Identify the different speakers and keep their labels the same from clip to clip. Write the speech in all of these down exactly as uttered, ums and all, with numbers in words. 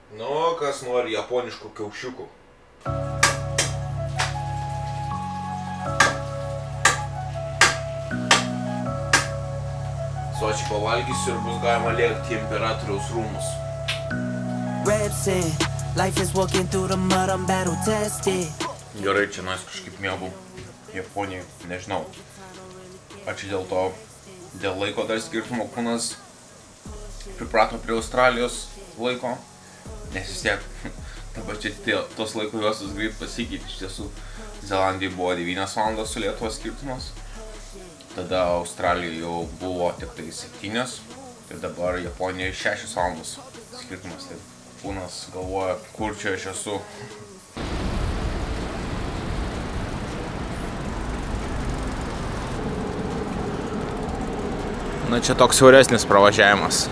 Speaker 1: Nu, kas nori japoniškų kiaušiukų. Sočiai pavalgysiu ir bus galima lėkti į imperatoriaus rūmus. Gerai, čia nais kažkaip mėgau Japonijai, nežinau. Ar čia dėl to, dėl laiko dar skirtumo kūnas priprato prie Australijos laiko, nes vis tiek dabar čia tos laiko juostos greit pasikeitė. Iš tiesų, Zelandijai buvo devynios valandos su Lietuvos skirtumas, tada Australijoje jau buvo tik tai septynios, ir dabar Japonijoje šešios valandos skirtumas. Tai kūnas galvoja, kur čia aš esu. Na, čia toks siauresnis pravažiavimas.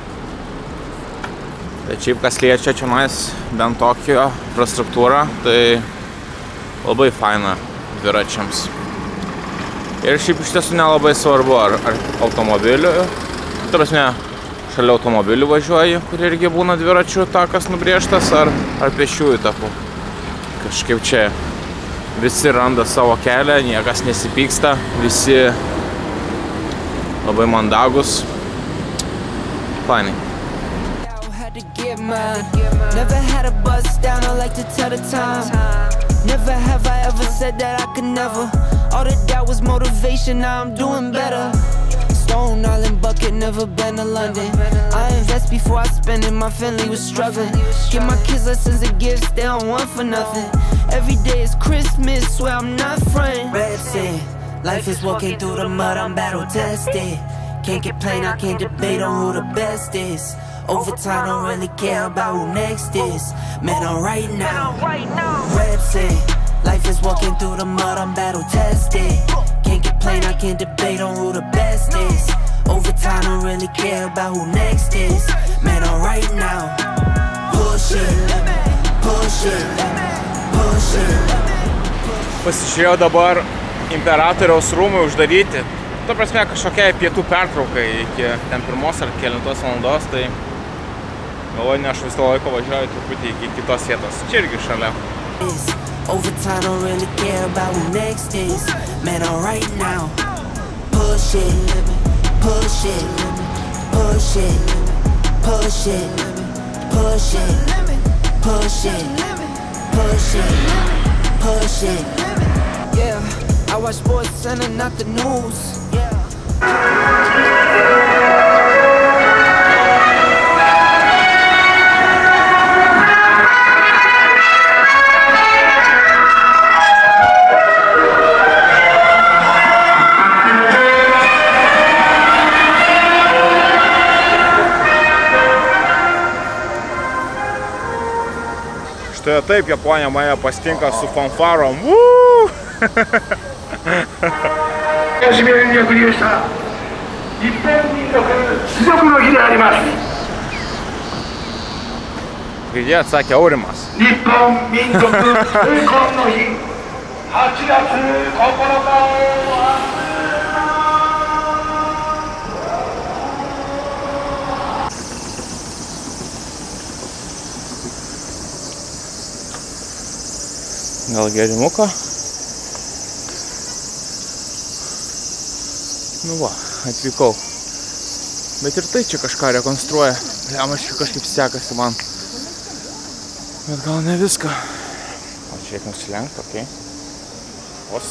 Speaker 1: Tai šiaip kas liečia čia mais bent Tokijo infrastruktūrą, tai labai faina dviračiams. Ir šiaip iš tiesų nelabai svarbu, ar, ar automobiliu, ta prasme, šalia automobilių važiuoji, kur irgi būna dviračių takas nubrėžtas, ar, ar pėsčiųjų takų. Kažkaip čia visi randa savo kelią, niekas nesipyksta, visi labai mandagus. Fainai. Never had a bust down, I like to tell the time. Never have I ever said that I could never. All that doubt was motivation, now I'm doing better. Stone Island bucket, never been to London. I invest before I spend it, my family was struggling. Give my kids lessons and gifts, they don't want for nothing. Every day is Christmas, swear I'm not frontin'. Red sand, life is walking through the mud, I'm battle tested. Can't complain, I can't debate on who the best is. Over time, don't really care about who next is. Man, I'm right now. Red sand, life is walking through the mud, I'm battle tested. Can't complain, I can't debate on who the best is. Over time, don't really care about who next is. Man, I'm right now. Push it, push it, push it. Pasižiūrėjau dabar imperatoriaus rūmai uždaryti. Ta prasme, kažkokia pietų pertraukai iki ten pirmos ar kelintos valandos, tai galvoju, ne aš vis to laiko važiuoju truputį iki kitos vietos. Čia irgi šalia. Over time, don't really care about who next is. Man, I'm right now. Push it, push it, push it, push it, push it, push it, push it, push it. Yeah, I watch Sports Center, not the news. Štai taip Japonija mane pasitinka su fanfarom. Woo! Girdėjai, atsakė Aurimas. Gal gėrimuką? Nu va, atvykau. Bet ir tai čia kažką rekonstruoja. Lemas čia kažkaip sekasi man. Bet gal ne viską. O čia reik nusilenkt, okei. Os.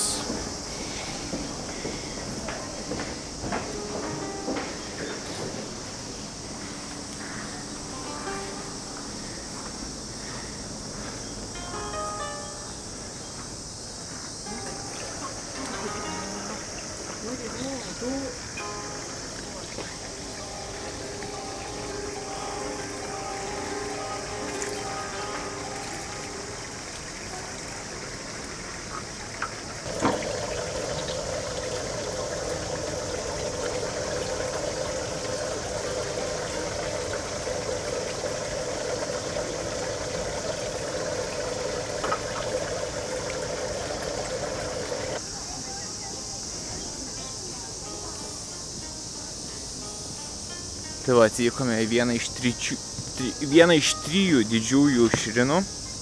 Speaker 1: Tai va, atvykome į vieną iš tričių,
Speaker 2: vieną iš trijų didžiųjų šrinų,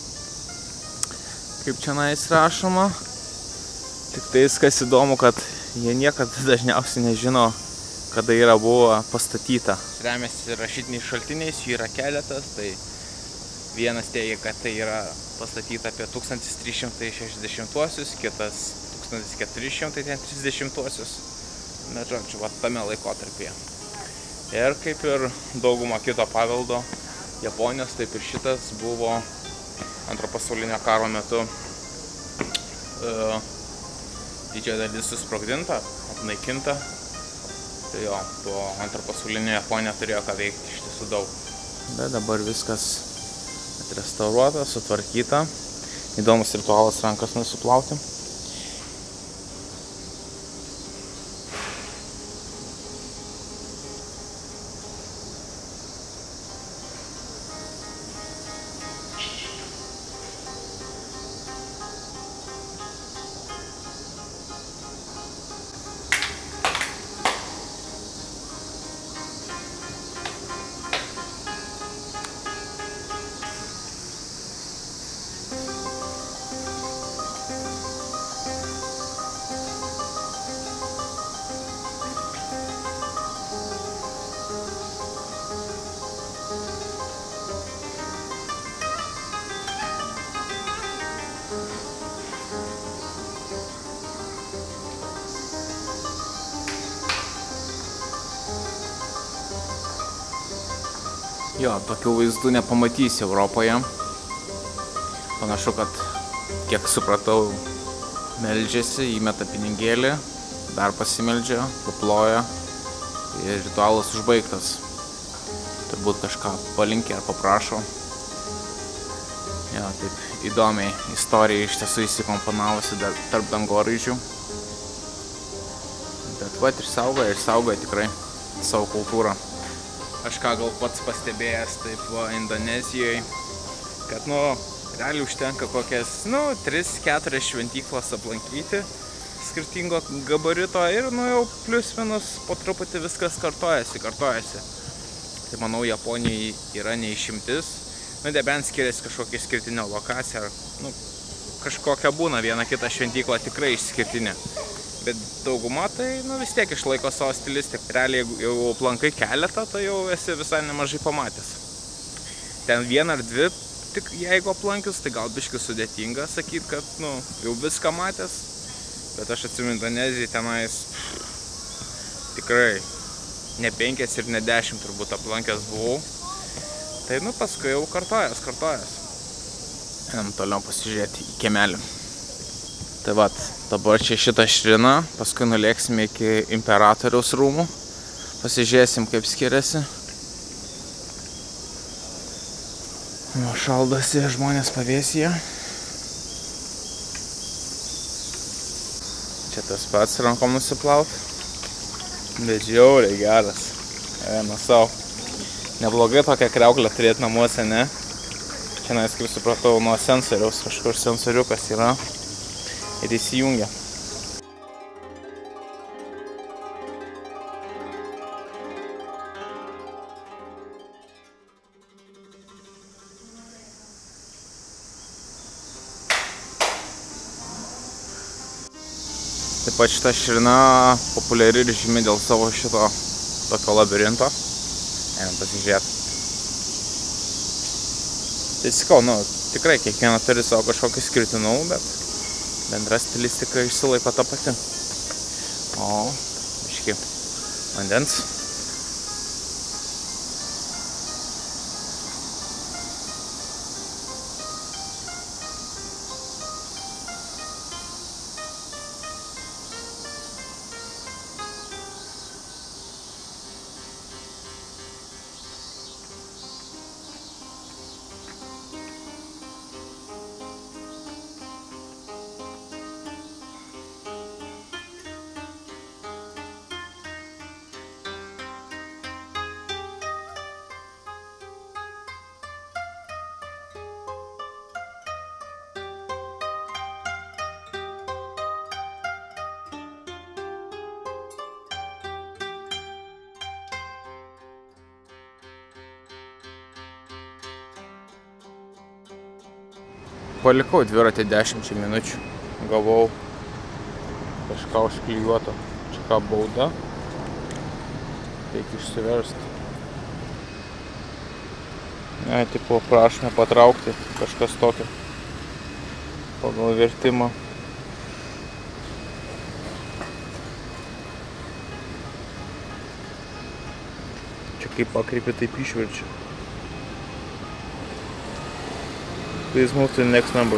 Speaker 2: kaip čia nais rašoma. Tik tais, kas įdomu, kad jie niekada dažniausiai nežino, kada yra buvo pastatyta. Remiasi rašytiniais šaltiniais, jų yra keletas, tai vienas teigia, kad tai yra pastatyta apie tūkstantis trys šimtai šešiasdešimtuosius, kitas tūkstantis keturi šimtai trisdešimtuosius, bet žodžiu, va tame laikotarpyje. Ir kaip ir dauguma kito paveldo Japonijos, taip ir šitas buvo Antro pasaulinio karo metu e, didžioji dalis susprogdinta, apnaikinta. Tai jo, po Antro pasaulinio Japonija turėjo ką veikti iš tiesų daug. Bet dabar viskas atrestauruota, sutvarkyta. Įdomus ritualas rankas nusiplauti. Jo, tokių vaizdų nepamatysi Europoje. Panašu, kad, kiek supratau, meldžiasi, įmeta pinigėlį, dar pasimeldžia, paploja ir ritualas užbaigtas. Turbūt kažką palinkė ar paprašo. Jo, taip įdomiai istorija iš tiesų įsikomponavusi tarp dangoraižių. Bet vat ir saugoja, ir saugoja tikrai savo kultūrą. Aš ką gal pats pastebėjęs taip va Indonezijoje, kad nu realiai užtenka kokias, nu, tris keturias šventyklas aplankyti skirtingo gabarito ir nu jau plius minus po truputį viskas kartojasi, kartojasi. Tai manau Japonijai yra neišimtis, nu nebent skiriasi kažkokia išskirtinė lokacija, ar nu kažkokia būna viena kita šventykla tikrai išskirtinė. Bet dauguma tai nu, vis tiek išlaiko savo stilistiką. Realiai, jeigu jau aplankai keletą, tai jau esi visai nemažai pamatęs. Ten vieną ar dvi, tik jeigu aplankius, tai gal biškai sudėtinga sakyti, kad nu, jau viską matęs. Bet aš atsimenu Indonezijai tenais tikrai ne penkias ir ne dešimt turbūt aplankęs buvau. Tai nu paskui jau kartojas, kartojas. Einam toliau pasižiūrėti į kiemelį. Tai vat, dabar čia šitą šriną, paskui nulėksime iki imperatoriaus rūmų, pasižiūrėsim kaip skiriasi. Nu, šaldosi žmonės pavėsyje. Čia tas pats rankom nusiplaut, bet žiauriai geras, eina savo. Neblogai tokią kriauklę turėti namuose, ne? Čia nais, kaip supratau, nuo sensoriaus, kažkur sensoriukas yra. Ir įsijungia. Taip pat šita šrina populiari ir žymi dėl savo šito tokio labirinto. Einam pasižiūrėti. Tai sakau, nu, tikrai kiekviena turi savo kažkokį skirtinumą, bet bendra stilistika išsilaiko ta pati. O, biškį vandens. palikau dviratį dešimčiai minučių. Gavau kažką užklijuoto. Čia ką bauda. Reikia išsiversti. Ne, tipo, prašome patraukti kažkas tokio. Pagal vertimą. Čia kaip pakreipė, taip išverčia. Please move to the next number.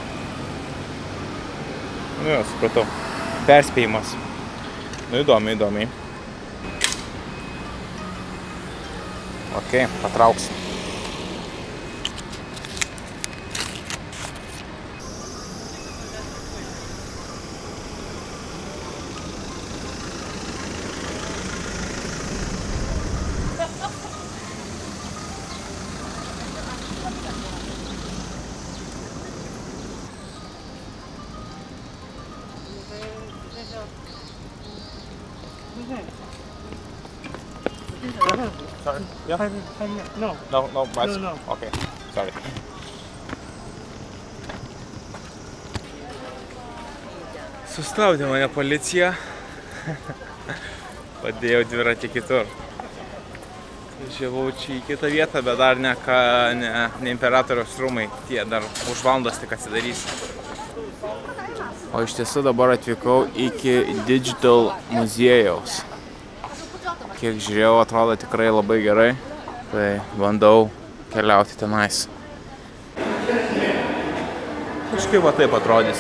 Speaker 2: Nu jo, supratau. Perspėjimas. Nu įdomiai, įdomiai. Ok, patrauksim. Sorry. Yeah.
Speaker 3: No.
Speaker 2: No, no, but
Speaker 3: No, no.
Speaker 2: Okay. Sorry. Sustabdė mane policija. Padėjau dviratį kitur. Važiavau čia į kitą vietą, bet dar ne, ką, ne, ne Imperatoriaus rūmai. Tie dar už valandos tik atsidarys. O iš tiesų dabar atvykau iki Digital muziejaus. Kiek žiūrėjau, atrodo tikrai labai gerai, tai bandau keliauti tenais. Kažkaip va taip atrodys.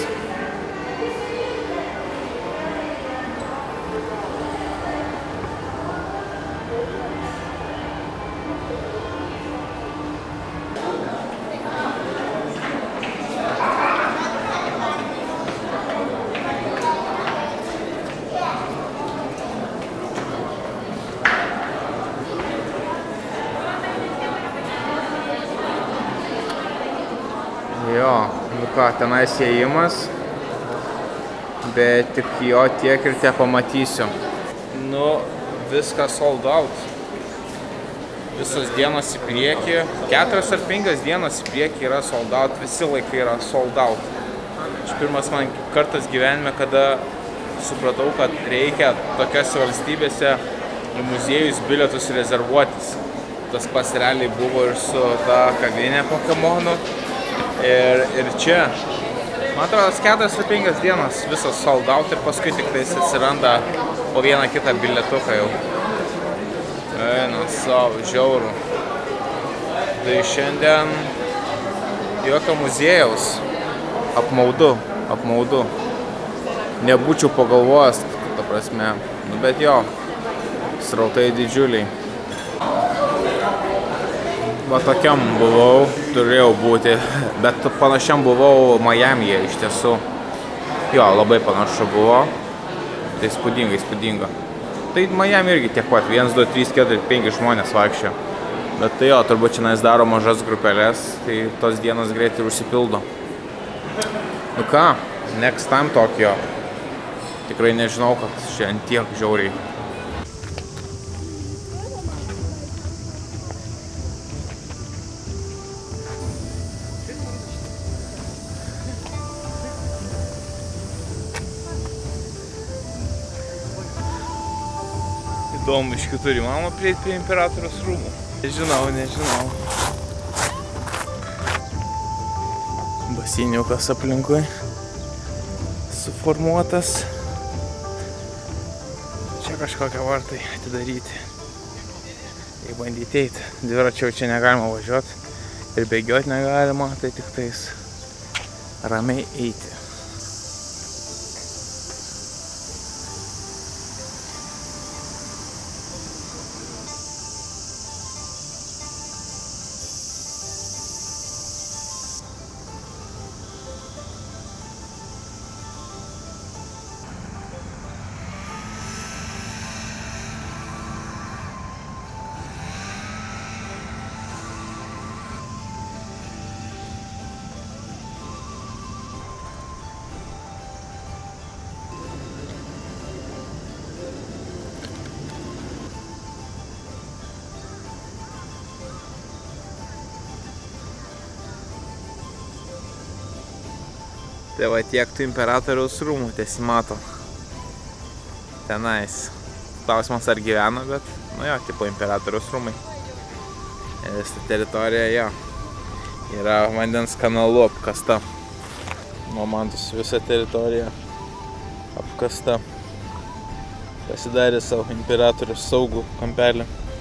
Speaker 2: Jo, nu ką, tenais įėjimas, bet tik jo tiek ir te pamatysiu. Nu, viskas sold out. Visos dienos į priekį, keturios ar penkios dienos į priekį yra sold out, visi laikai yra sold out. Čia pirmas man kartas gyvenime, kada supratau, kad reikia tokiose valstybėse muziejus bilietus rezervuotis. Tas pats realiai buvo ir su ta kavinė Pokemonų. Ir, ir čia, man atrodo, keturios ar penkios dienos visos sold out ir paskui tik tais atsiranda po vieną kitą bilietuką jau. Eina savo, žiaurų. Tai šiandien jokio muziejaus. Apmaudu, apmaudu. Nebūčiau pagalvojęs, ta prasme. Nu, bet jo, srautai didžiuliai. Va tokiam buvau, turėjau būti, bet panašiam buvau Majamyje iš tiesų. Jo, labai panašu buvo. Tai įspūdinga, įspūdinga. Tai Majami irgi tiek pat, vienas, du, trys, keturi, penki žmonės vaikščio. Bet tai jo, turbūt čia nais daro mažas grupelės, tai tos dienos greitai užsipildo. Nu ką, next time Tokio. Tikrai nežinau, kad šiandien tiek žiauriai. Įdomu, iš kitur įmanoma prieiti prie Imperatoriaus rūmų. Nežinau, nežinau. Basiniukas aplinkui suformuotas. Čia kažkokie vartai atidaryti. Jei bandyti eiti. Dviračiau čia negalima važiuoti ir bėgioti negalima, tai tik tais ramiai eiti. Tai va tiek tų imperatoriaus rūmų tiesimato. Tenais. Klausimas ar gyvena, bet, nu jo, tipo imperatoriaus rūmai. Ir visa teritorija, jo, yra vandens kanalu apkasta. Nu, matos visa teritorija apkasta. Pasidarė savo imperatorius saugų kampelį.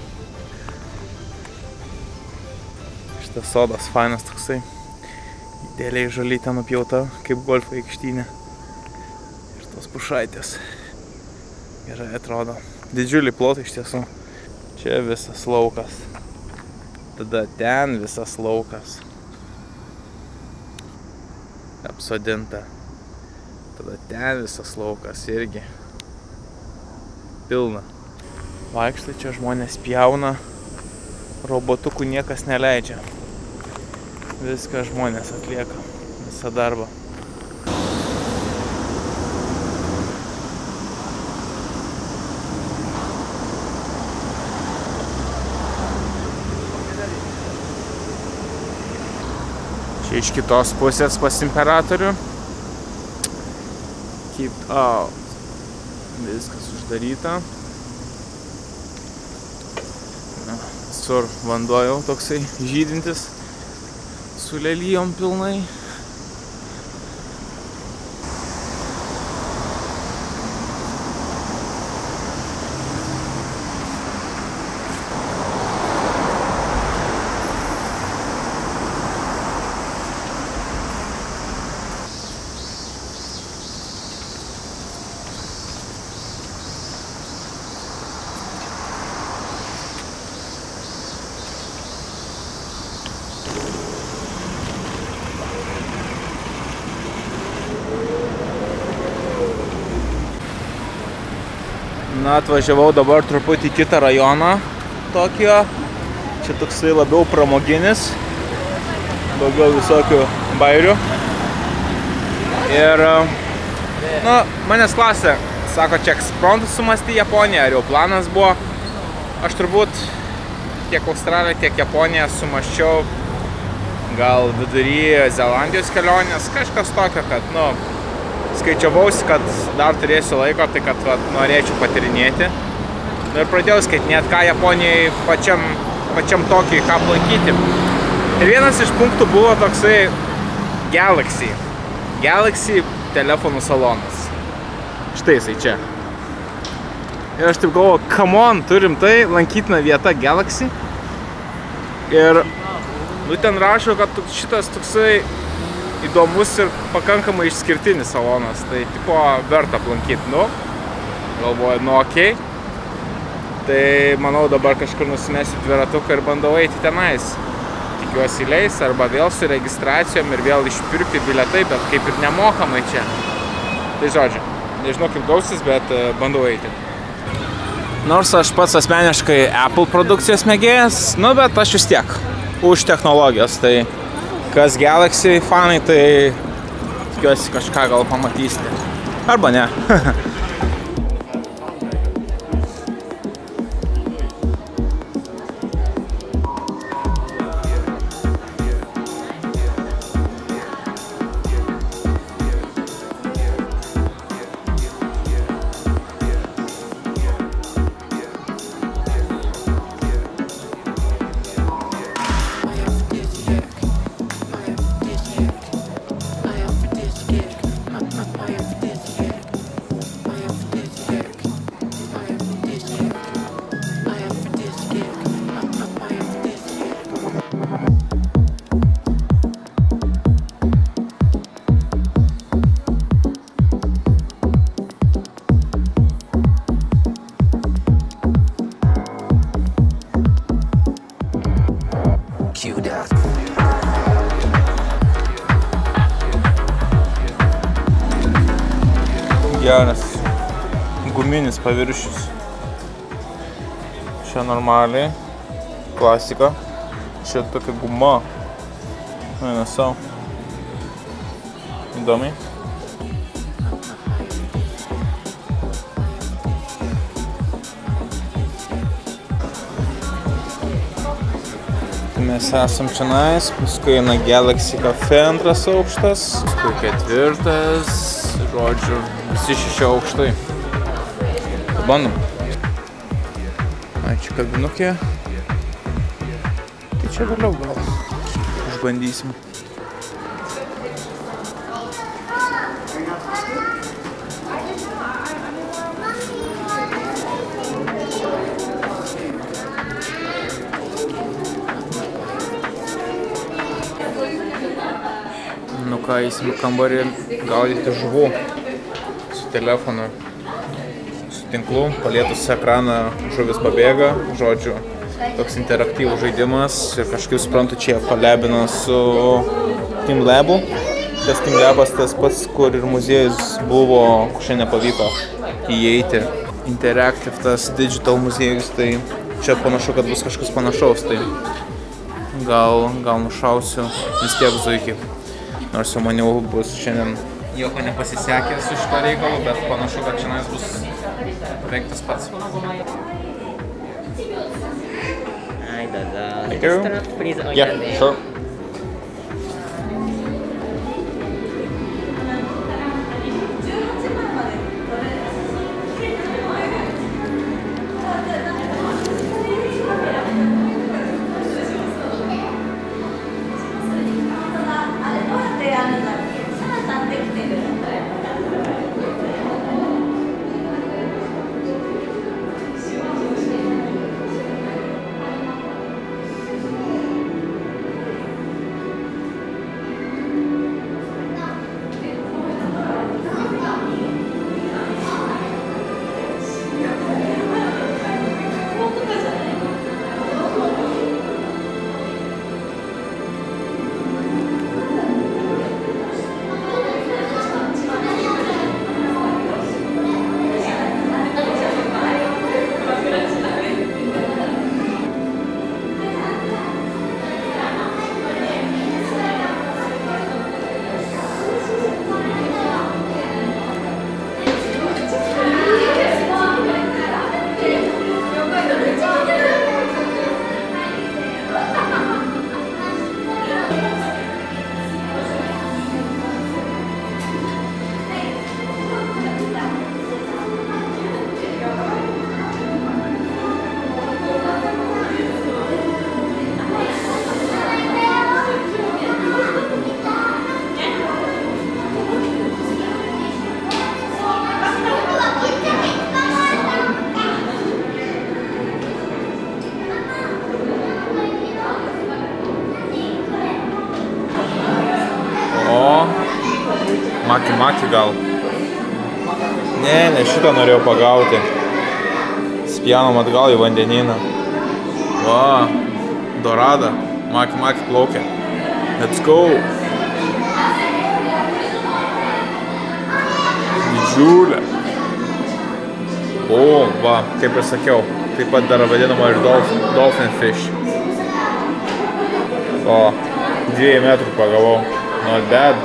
Speaker 2: Šitas sodas fainas toksai. Dėliai žalytė nupjauta, kaip golfo aikštynė. Ir tos pušaitės. Gerai atrodo. Didžiuliai plotai iš tiesų. Čia visas laukas. Tada ten visas laukas. Apsodinta. Tada ten visas laukas irgi. Pilna. Vaikštai čia žmonės pjauna, robotukų niekas neleidžia. Viską žmonės atlieka, visą darbą. Čia iš kitos pusės pas imperatorių. Keep out. Viskas uždaryta. Visur vanduo jau toksai žydintis su lelijom pilnai. Na, atvažiavau dabar truputį į kitą rajoną Tokijo. Čia toksai labiau pramoginis, daugiau visokių bairių. Ir, nu, manęs klasė, sako, čia ekspromtu sumasti Japoniją, ar jau planas buvo. Aš turbūt tiek Australiją, tiek Japoniją sumasčiau gal vidury Zelandijos kelionės, kažkas tokio, kad, nu, skaičiavausi, kad dar turėsiu laiko, tai kad va, norėčiau patirinėti. Ir pradėjau skaitinėti, ką Japonijai pačiam, pačiam Tokijui, ką aplankyti. Ir vienas iš punktų buvo toksai Galaxy. Galaxy telefonų salonas. Štai jisai čia. Ir aš taip galvoju, come on, turim tai, lankytina vieta Galaxy. Ir, nu, ten rašo, kad šitas toksai įdomus ir pakankamai išskirtinis salonas, tai tipo verta aplankyti, nu, galvoju, nu okei. Tai manau dabar kažkur nusimesiu dviratuką ir bandau eiti tenais. Tikiuosi leis, arba vėl su registracijom ir vėl išpirkti bilietai, bet kaip ir nemokamai čia. Tai žodžiu, nežinau kaip gausis, bet bandau eiti. Nors aš pats asmeniškai Apple produkcijos mėgėjas, nu bet aš vis tiek už technologijos, tai kas Galaxy fanai, tai tikiuosi kažką gal pamatysite. Arba ne. Geras guminis paviršius. Čia normaliai, klasika. Čia tokia guma. Eina savo. Įdomiai. Tai mes esam čionais, paskui eina Galaxy Cafe antras aukštas, paskui ketvirtas, žodžiu, visi šeši aukštai. Bandom. Ačiū kabinukė. Tai čia vėliau gal išbandysim. Nu ką, eisim į kambarį gaudyti žuvų su telefonu, su tinklu, palietus ekraną žuvis pabėga, žodžiu, toks interaktyvus žaidimas ir kažkaip suprantu, čia kolebina su TeamLabu. Tas TeamLabas tas pats, kur ir muziejus buvo, kur šiandien nepavyko įeiti. Interactive tas digital muziejus, tai čia panašu, kad bus kažkas panašaus, tai gal, gal nušausiu vis tiek zuikį. Nors jau maniau bus šiandien nieko nepasisekė su šito reikalu, bet panašu, kad šiandien bus beveik tas pats. Thank you. Yeah, sure. Maki Maki gal. Ne, ne šitą norėjau pagauti. Spjanom atgal į vandenyną. Va, Dorada. Maki Maki plaukia. Let's go. Didžiulė. O, va, kaip ir sakiau. Taip pat dar vadinama ir dolphin, dolphin fish. O, dviejų metrų pagavau. Not bad.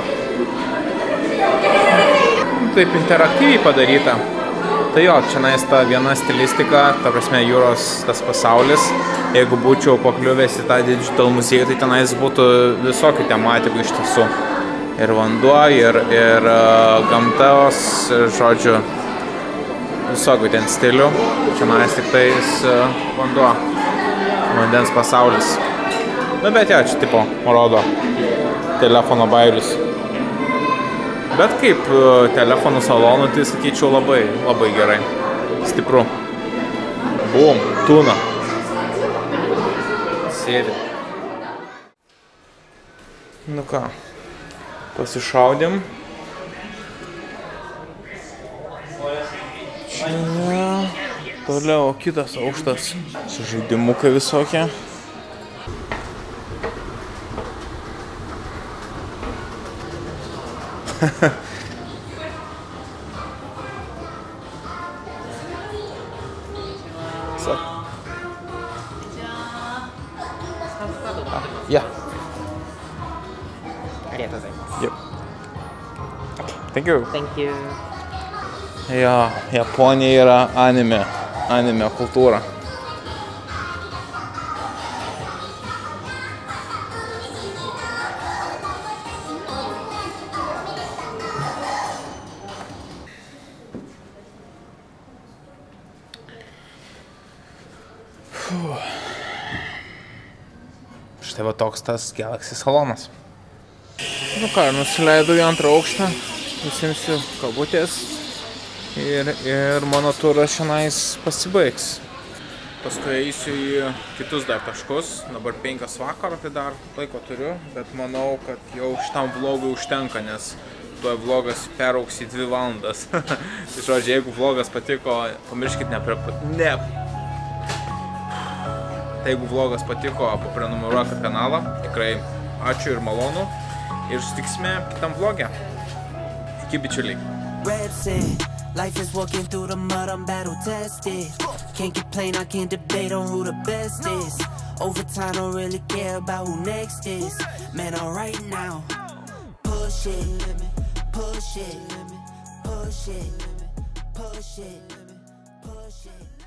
Speaker 2: Taip interaktyviai padaryta. Tai jo, čia ta viena stilistika, ta prasme jūros tas pasaulis. Jeigu būčiau pakliuvęs į tą digital muziejų, tai tenais būtų visokių tematikų iš tiesų. Ir vanduo, ir, ir uh, gamtos, žodžiu, visokių ten stilių. Čia nais tik tais uh, vanduo, vandens pasaulis. Na bet jo, čia tipo rodo telefono bairius. Bet kaip telefonų salonų, tai sakyčiau labai, labai gerai. Stipru. Bum, tuna. Sėdi. Nu ką, pasišaudėm. Čia toliau kitas aukštas su žaidimukai visokie. So. Yeah. Yep. Thank you.
Speaker 3: Thank you.
Speaker 2: Jo, Japonija yra anime, anime kultūra. štai va toks tas Galaxy salonas. Nu ką, nusileidau į antrą aukštą, nusimsiu kabutės ir, ir mano turas šiandien pasibaigs. Paskui eisiu į kitus dar taškus, dabar penkios vakaro, tai dar laiko turiu, bet manau, kad jau šitam vlogui užtenka, nes tuo vlogas perauks į dvi valandas. Tai žodžiu, jeigu vlogas patiko, pamirškit nepre... Ne. Tai jeigu vlogas patiko, paprenumeruokit kanalą, tikrai ačiū ir malonu. Ir susitiksime kitam vlogė. Iki bičiuliai.
Speaker 1: Life is walking through the mud, I'm battle tested. Can't complain, I can't debate on who the best is. Over time, don't really care about who next is. Man, I'm right now. Push it, push it, push it, push it, push it.